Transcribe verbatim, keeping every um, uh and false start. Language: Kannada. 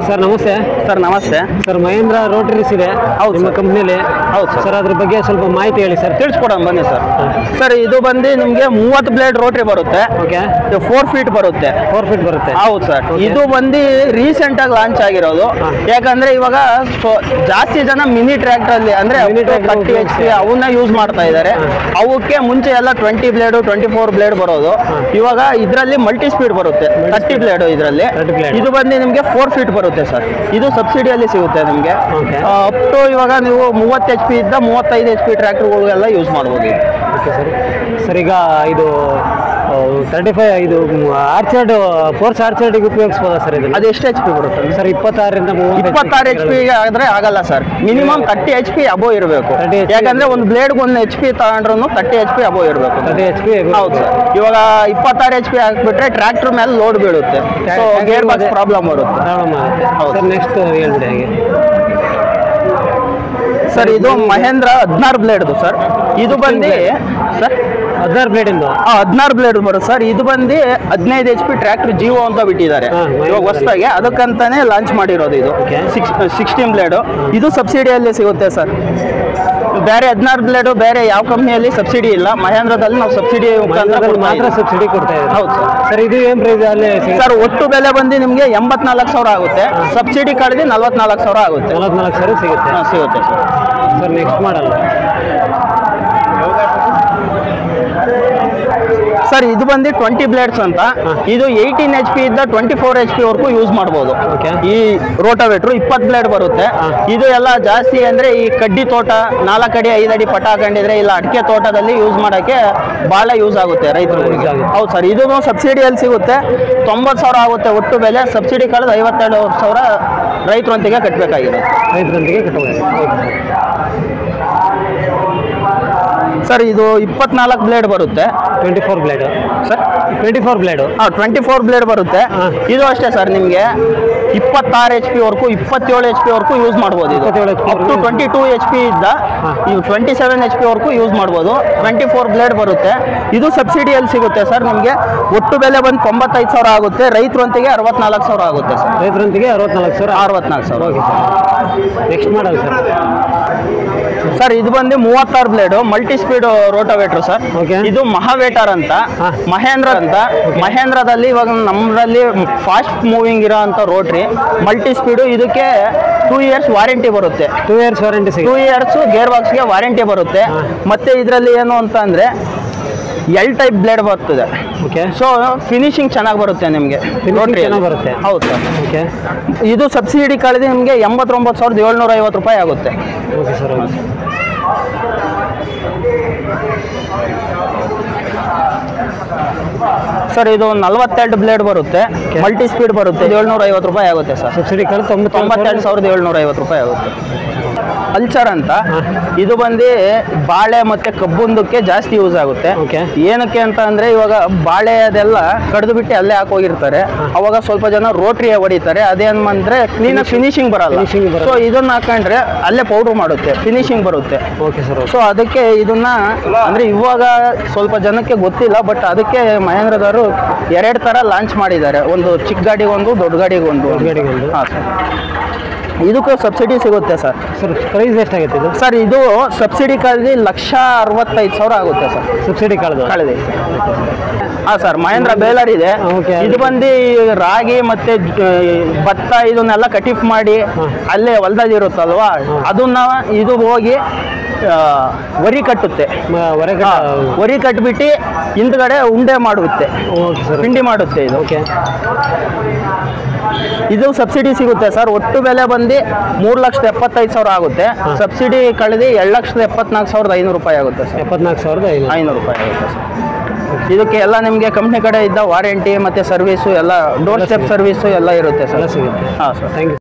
ಸರ್ ನಮಸ್ತೆ. ಸರ್ ನಮಸ್ತೆ. ಸರ್ ಮಹೇಂದ್ರ ರೋಟರೀಸ್ ಇದೆ ಹೌದು ನಿಮ್ಮ ಕಂಪ್ನಿಯಲ್ಲಿ. ಹೌದು ಸರ್. ಸರ್ ಅದ್ರ ಬಗ್ಗೆ ಸ್ವಲ್ಪ ಮಾಹಿತಿ ಹೇಳಿ ಸರ್. ತಿಳಿಸ್ಕೊಡೋಣ ಬನ್ನಿ ಸರ್. ಸರ್ ಇದು ಬಂದು ನಿಮಗೆ ಮೂವತ್ತು ಬ್ಲೇಡ್ ರೋಟ್ರಿ ಬರುತ್ತೆ. ಓಕೆ. ಫೋರ್ ಫೀಟ್ ಬರುತ್ತೆ. ಫೋರ್ ಫೀಟ್ ಬರುತ್ತೆ. ಹೌದು ಸರ್. ಇದು ಬಂದು ರೀಸೆಂಟ್ ಆಗಿ ಲಾಂಚ್ ಆಗಿರೋದು. ಯಾಕಂದ್ರೆ ಇವಾಗ ಜಾಸ್ತಿ ಜನ ಮಿನಿ ಟ್ರ್ಯಾಕ್ಟರ್ ಅಲ್ಲಿ ಅಂದ್ರೆ ತರ್ಟಿ ಎಚ್ ಪಿ ಅವನ್ನ ಯೂಸ್ ಮಾಡ್ತಾ ಇದ್ದಾರೆ. ಅವಕ್ಕೆ ಮುಂಚೆ ಎಲ್ಲ twenty blade twenty four blade ಬರೋದು. ಇವಾಗ ಇದರಲ್ಲಿ ಮಲ್ಟಿ ಸ್ಪೀಡ್ ಬರುತ್ತೆ ತರ್ಟಿ ಬ್ಲೇಡ್. ಇದರಲ್ಲಿ ಇದು ಬಂದು ನಿಮಗೆ ಫೋರ್ ಫೀಟ್ ಬರುತ್ತೆ ಸರ್. ಇದು ಸಬ್ಸಿಡಿಯಲ್ಲಿ ಸಿಗುತ್ತೆ ನಿಮಗೆ. ಅಪ್ ಟು ಇವಾಗ ನೀವು ಮೂವತ್ತು ಎಚ್ ಪಿ ಇದ್ದ ಮೂವತ್ತೈದು ಎಚ್ ಪಿ ಟ್ರ್ಯಾಕ್ಟರ್ಗಳಿಗೆಲ್ಲ ಯೂಸ್ ಮಾಡ್ಬೋದು. Okay sir. ಸರ್ ಈಗ ಇದು ತರ್ಟಿ ಫೈವ್ ಇದು ಆರ್ಚರ್ಡ್ ಫೋರ್ಸ್ ಆರ್ಚರ್ಡಿಗೆ ಉಪಯೋಗಿಸ್ಬೋದಾ ಸರ್ ಇದು? ಅದು ಎಷ್ಟು ಎಚ್ ಪಿ ಬರುತ್ತೆ ಸರ್? ಇಪ್ಪತ್ತಾರರಿಂದ ಇಪ್ಪತ್ತಾರು ಎಚ್ ಪಿ ಆದ್ರೆ ಆಗಲ್ಲ sir. Minimum thirty H P above ಇರಬೇಕು. ಯಾಕಂದ್ರೆ ಒಂದು ಬ್ಲೇಡ್ ಒಂದು ಎಚ್ ಪಿ ತಗೊಂಡ್ರು ತರ್ಟಿ ಎಚ್ ಪಿ ಅಬೋ ಇರಬೇಕು. ತರ್ಟಿ ಎಚ್ ಪಿ ಹೌದು ಸರ್. ಇವಾಗ ಇಪ್ಪತ್ತಾರು ಎಚ್ ಪಿ ಹಾಕ್ಬಿಟ್ರೆ ಟ್ರ್ಯಾಕ್ಟರ್ ಮೇಲೆ ಲೋಡ್ ಬೀಳುತ್ತೆ. ಸೊ ಗೇರ್ ಬಾಕ್ಸ್ ಪ್ರಾಬ್ಲಮ್ ಬರುತ್ತೆ. ಪ್ರಾಬ್ಲಮ್ ಆಗುತ್ತೆ. ಹೌದು. ನೆಕ್ಸ್ಟ್ ಹೇಳ್ಬಿಡಿ ಹಾಗೆ ಸರ್. ಇದು ಮಹೇಂದ್ರ ಹದಿನಾರು ಬ್ಲೇಡ್ದು ಸರ್. ಇದು ಬಂದು ಸರ್ ಹದಿನಾರು ಬ್ಲೇಡ್ ಇಂದು ಹದಿನಾರು ಬ್ಲೇಡ್ ಬರುತ್ತೆ ಸರ್. ಇದು ಬಂದು ಹದಿನೈದು ಎಚ್ ಪಿ ಟ್ರ್ಯಾಕ್ಟರ್ ಜಿಯೋ ಅಂತ ಬಿಟ್ಟಿದ್ದಾರೆ ಇವಾಗ ಹೊಸದಾಗಿ. ಅದಕ್ಕಂತಾನೆ ಲಾಂಚ್ ಮಾಡಿರೋದು ಇದು. Sixteen blade. ಇದು ಸಬ್ಸಿಡಿಯಲ್ಲಿ ಸಿಗುತ್ತೆ ಸರ್. ಬೇರೆ ಹದಿನಾರು ಬ್ಲೇಡು ಬೇರೆ ಯಾವ ಕಂಪ್ನಿಯಲ್ಲಿ ಸಬ್ಸಿಡಿ ಇಲ್ಲ. ಮಹೇಂದ್ರದಲ್ಲಿ ನಾವು ಸಬ್ಸಿಡಿ ಮಾತ್ರ ಸಬ್ಸಿಡಿ ಕೊಡ್ತಾ ಇದ್ದೀವಿ. ಹೌದು ಸರ್. ಸರ್ ಇದು ಏನು ಪ್ರೈಸ್ ಅಲ್ಲಿ ಸರ್? ಒಟ್ಟು ಬೆಲೆ ಬಂದು ನಿಮಗೆ ಎಂಬತ್ನಾಲ್ಕು ಸಾವಿರ ಆಗುತ್ತೆ. ಸಬ್ಸಿಡಿ ಕಳೆದು ನಲ್ವತ್ನಾಲ್ಕು ಸಾವಿರ ಆಗುತ್ತೆ. ನಲ್ವತ್ನಾಲ್ಕು ಸಾವಿರ ಸಿಗುತ್ತೆ. ಹಾಂ ಸಿಗುತ್ತೆ ಸರ್. ಸರ್ ನೆಕ್ಸ್ಟ್ ಮಾಡಲ್ಲ ಸರ್. ಇದು ಬಂದು ಟ್ವೆಂಟಿ ಬ್ಲೇಡ್ಸ್ ಅಂತ. ಇದು ಏಯ್ಟೀನ್ ಎಚ್ ಪಿ ಇದ್ದ ಟ್ವೆಂಟಿ ಫೋರ್ ಎಚ್ ಪಿ ವರ್ಗೂ ಯೂಸ್ ಮಾಡ್ಬೋದು. ಈ ರೋಟಾವೇಟ್ರು ಇಪ್ಪತ್ತು ಬ್ಲೇಡ್ ಬರುತ್ತೆ. ಇದು ಎಲ್ಲ ಜಾಸ್ತಿ ಅಂದ್ರೆ ಈ ಕಡ್ಡಿ ತೋಟ ನಾಲ್ಕು ಅಡಿ ಐದು ಅಡಿ ಪಟ ಹಾಕೊಂಡಿದ್ರೆ ಇಲ್ಲ ಅಡಿಕೆ ತೋಟದಲ್ಲಿ ಯೂಸ್ ಮಾಡೋಕ್ಕೆ ಭಾಳ ಯೂಸ್ ಆಗುತ್ತೆ ರೈತರಿಗೆ. ಹೌದು ಸರ್. ಇದು ಸಬ್ಸಿಡಿಯಲ್ಲಿ ಸಿಗುತ್ತೆ. ತೊಂಬತ್ತು ಸಾವಿರ ಆಗುತ್ತೆ ಒಟ್ಟು ಬೆಲೆ. ಸಬ್ಸಿಡಿ ಕಳೆದು ಐವತ್ತೆರಡು ಸಾವಿರ ರೈತರೊಂದಿಗೆ ಕಟ್ಟಬೇಕಾಗಿರುತ್ತೆ. ರೈತರೊಂದಿಗೆ ಕಟ್ಟಬೇಕು ಸರ್. ಇದು ಇಪ್ಪತ್ನಾಲ್ಕು ಬ್ಲೇಡ್ ಬರುತ್ತೆ. Twenty four blade sir. Twenty four blade ಹಾಂ ಟ್ವೆಂಟಿ ಫೋರ್ ಬ್ಲೇಡ್ ಬರುತ್ತೆ. ಇದು ಅಷ್ಟೇ ಸರ್. ನಿಮಗೆ ಇಪ್ಪತ್ತಾರು ಎಚ್ ಪಿ ವರ್ಗೂ ಇಪ್ಪತ್ತೇಳು ಎಚ್ ಪಿ ವರ್ಗೂ ಯೂಸ್ ಮಾಡ್ಬೋದು. ಇದು up to twenty two H P ಇದ್ದ ಇವು ಟ್ವೆಂಟಿ ಸೆವೆನ್ ಎಚ್ ಪಿ ವರ್ಗೂ ಯೂಸ್ ಮಾಡ್ಬೋದು. ಟ್ವೆಂಟಿ ಫೋರ್ ಬ್ಲೇಡ್ ಬರುತ್ತೆ. ಇದು ಸಬ್ಸಿಡಿಯಲ್ಲಿ ಸಿಗುತ್ತೆ ಸರ್. ನಿಮಗೆ ಒಟ್ಟು ಬೆಲೆ ಬಂದು ತೊಂಬತ್ತೈದು ಸಾವಿರ ಆಗುತ್ತೆ. ರೈತರೊಂದಿಗೆ ಅರವತ್ನಾಲ್ಕು ಸಾವಿರ ಆಗುತ್ತೆ ಸರ್. ರೈತರೊಂದಿಗೆ ಅರವತ್ನಾಲ್ಕು ಸಾವಿರ ಅರವತ್ನಾಲ್ಕು ಸಾವಿರ. Okay sir. ನೆಕ್ಸ್ಟ್ ಮಾಡಲ್ಲ ಸರ್. ಸರ್ ಇದು ಬಂದು ಮೂವತ್ತಾರು blade multi speed rotavator sir. ಇದು ಮಹಾವೇಟರ್ ಅಂತ ಮಹೇಂದ್ರ ಅಂತ. ಮಹೇಂದ್ರದಲ್ಲಿ ಇವಾಗ ನಮ್ಮಲ್ಲಿ ಫಾಸ್ಟ್ ಮೂವಿಂಗ್ ಇರೋ ಅಂತ ರೋಟ್ರಿ ಮಲ್ಟಿ ಸ್ಪೀಡು. ಇದಕ್ಕೆ ಟೂ ಇಯರ್ಸ್ ವಾರಂಟಿ ಬರುತ್ತೆ. Two years warranty two years gear ಬಾಕ್ಸ್ಗೆ ವಾರಂಟಿ ಬರುತ್ತೆ. ಮತ್ತೆ ಇದರಲ್ಲಿ ಏನು ಅಂತ ಅಂದರೆ ಎಲ್ ಟೈಪ್ ಬ್ಲೇಡ್ ಬರ್ತದೆ. ಓಕೆ. ಸೊ ಫಿನಿಶಿಂಗ್ ಚೆನ್ನಾಗಿ ಬರುತ್ತೆ ನಿಮಗೆ. ಚೆನ್ನಾಗಿ ಬರುತ್ತೆ. ಹೌದು ಸರ್. ಓಕೆ. ಇದು ಸಬ್ಸಿಡಿ ಕಳೆದು ನಿಮಗೆ ಎಂಬತ್ತೊಂಬತ್ತು ಸಾವಿರದ ಏಳ್ನೂರ ಐವತ್ತು ರೂಪಾಯಿ ಆಗುತ್ತೆ. Okay sir. Okay sir. ಇದು ನಲ್ವತ್ತೆರಡು ಬ್ಲೇಡ್ ಬರುತ್ತೆ. ಮಲ್ಟಿ ಸ್ಪೀಡ್ ಬರುತ್ತೆ. ಏಳ್ನೂರ ಐವತ್ತು ರೂಪಾಯಿ ಆಗುತ್ತೆ ಸರ್. ಸಬ್ಸಿಡಿ ಕಳೆದು ತೊಂಬತ್ತೆರಡು ಸಾವಿರದ ಏಳ್ನೂರ ಐವತ್ತು ರೂಪಾಯಿ ಆಗುತ್ತೆ. ಕಲ್ಚರ್ ಅಂತ. ಇದು ಬಂದು ಬಾಳೆ ಮತ್ತೆ ಕಬ್ಬುಂದಕ್ಕೆ ಜಾಸ್ತಿ ಯೂಸ್ ಆಗುತ್ತೆ. ಏನಕ್ಕೆ ಅಂತ ಅಂದ್ರೆ ಇವಾಗ ಬಾಳೆ ಅದೆಲ್ಲ ಕಡ್ದು ಬಿಟ್ಟು ಅಲ್ಲೇ ಹಾಕೋಗಿರ್ತಾರೆ. ಅವಾಗ ಸ್ವಲ್ಪ ಜನ ರೋಟ್ರಿ ಹೊಡಿತಾರೆ. ಅದೇನಂದ್ರೆ ಕ್ಲೀನ್ ಫಿನಿಶಿಂಗ್ ಬರಲ್ಲ. ಸೊ ಇದನ್ನ ಹಾಕೊಂಡ್ರೆ ಅಲ್ಲೇ ಪೌಡರ್ ಮಾಡುತ್ತೆ, ಫಿನಿಶಿಂಗ್ ಬರುತ್ತೆ. Okay sir. ಸೊ ಅದಕ್ಕೆ ಇದನ್ನ ಅಂದ್ರೆ ಇವಾಗ ಸ್ವಲ್ಪ ಜನಕ್ಕೆ ಗೊತ್ತಿಲ್ಲ. ಬಟ್ ಅದಕ್ಕೆ ಮಹೇಂದ್ರದವರು ಎರಡು ತರ ಲಾಂಚ್ ಮಾಡಿದ್ದಾರೆ. ಒಂದು ಚಿಕ್ಕ ಗಾಡಿಗೊಂದು ದೊಡ್ಡ ಗಾಡಿಗೊಂದು. ಗಾಡಿಗೊಂದು ಹಾಂ ಸರ್. ಇದಕ್ಕೂ ಸಬ್ಸಿಡಿ ಸಿಗುತ್ತೆ ಸರ್. ಸರ್ ಪ್ರೈಸ್ ಎಷ್ಟಾಗುತ್ತೆ ಇದು? ಸರ್ ಇದು ಸಬ್ಸಿಡಿ ಕಳೆದು ಲಕ್ಷ ಅರವತ್ತೈದು ಸಾವಿರ ಆಗುತ್ತೆ ಸರ್. ಸಬ್ಸಿಡಿ ಕಳೆದು ಕಳೆದಿ ಹಾಂ ಸರ್. ಮಹೇಂದ್ರ ಬೇಲರ್ ಇದೆ. ಇದು ಬಂದು ರಾಗಿ ಮತ್ತೆ ಭತ್ತ ಇದನ್ನೆಲ್ಲ ಕಟಿಫ್ ಮಾಡಿ ಅಲ್ಲೇ ಹೊಲದಲ್ಲಿ ಇರುತ್ತಲ್ವಾ, ಅದನ್ನ ಇದು ಹೋಗಿ ವರಿ ಕಟ್ಟುತ್ತೆ. ವರಿ ಕಟ್ಬಿಟ್ಟು ಹಿಂದ್ಗಡೆ ಉಂಡೆ ಮಾಡುತ್ತೆ, ಪಿಂಡಿ ಮಾಡುತ್ತೆ ಇದು. ಓಕೆ. ಇದು ಸಬ್ಸಿಡಿ ಸಿಗುತ್ತೆ ಸರ್. ಒಟ್ಟು ಬೆಲೆ ಬಂದು ಮೂರು ಲಕ್ಷದ ಎಪ್ಪತ್ತೈದು ಸಾವಿರ ಆಗುತ್ತೆ. ಸಬ್ಸಿಡಿ ಕಳೆದು ಎರಡು ಲಕ್ಷದ ಎಪ್ಪತ್ನಾಲ್ಕು ಸಾವಿರದ ಐನೂರು ರೂಪಾಯಿ ಆಗುತ್ತೆ ಸರ್. ಎಪ್ಪತ್ನಾಲ್ಕು ಸಾವಿರದ ಐನೂರು ರೂಪಾಯಿ ಆಗುತ್ತೆ ಸರ್. ಇದಕ್ಕೆ ಎಲ್ಲ ನಿಮಗೆ ಕಂಪ್ನಿ ಕಡೆ ಇದ್ದ ವಾರಂಟಿ ಮತ್ತೆ ಸರ್ವಿಸು ಎಲ್ಲ ಡೋರ್ ಸ್ಟೆಪ್ ಸರ್ವಿಸು ಎಲ್ಲ ಇರುತ್ತೆ ಸರ್. ಸಿಗುತ್ತೆ. ಹಾಂ ಸರ್. Thank you.